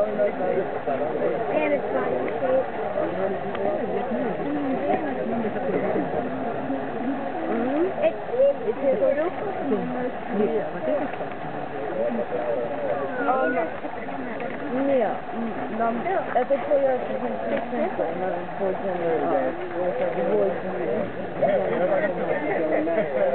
And it's body shape. Ні, нам это появится наверное, позже.